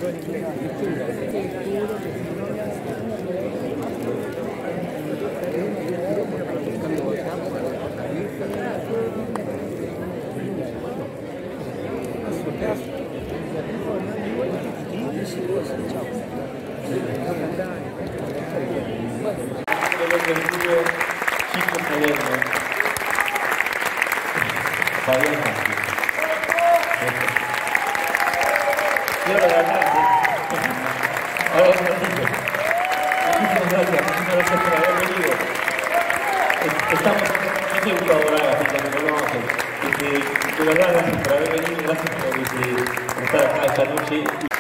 Muchísimas gracias por haber venido. Estamos, yo soy Gustavo Braga, así que me conocen. De verdad, gracias por haber venido, gracias por estar acá esta noche.